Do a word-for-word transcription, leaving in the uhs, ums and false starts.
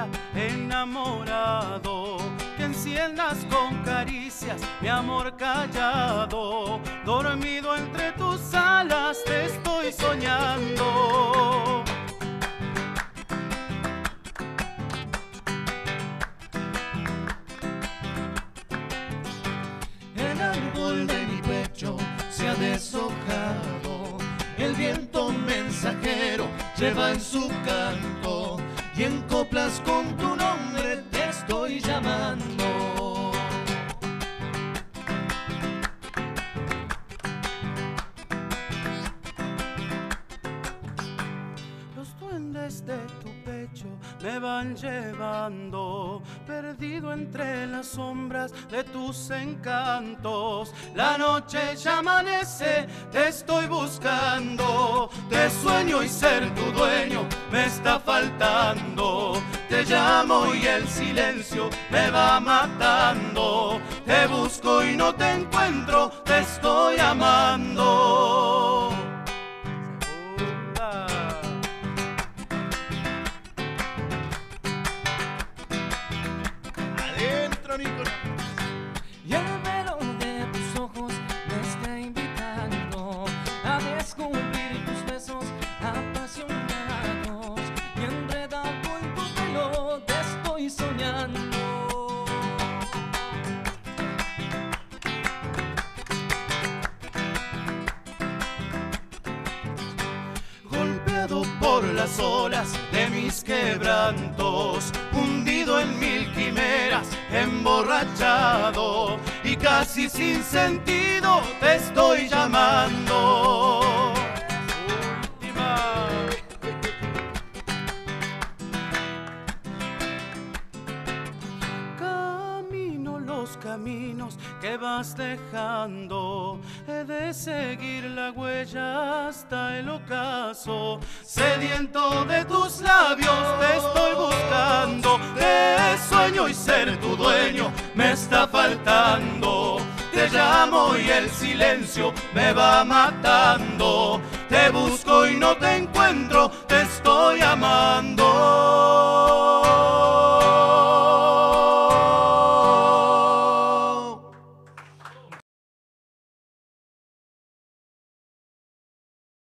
día enamorado, que enciendas con caricias mi amor callado. Dormido entre tus alas te estoy soñando. El árbol de mi pecho se ha deshojado, el viento mensajero lleva en su canto, y en coplas con tu nombre te estoy llamando. Los duendes de tu pecho me van llevando, perdido entre las sombras de tus encantos. La noche ya amanece, te estoy buscando. Te sueño y ser tu dueño me está faltando. Te llamo y el silencio me va matando. Te busco y no te encuentro, te estoy amando. Y el velo de tus ojos me está invitando a descubrir tus besos apasionados, y enredado en tu pelo te estoy soñando. Golpeado por las olas de mis quebrantos, hundido en mil quimeras, emborrachado y casi sin sentido te estoy llamando. Última. Camino los caminos que vas dejando, he de seguir la huella hasta el ocaso. Sediento de tus labios te estoy buscando. Te sueño y ser tu dueño me está faltando. Te llamo y el silencio me va matando. Te busco y no te encuentro.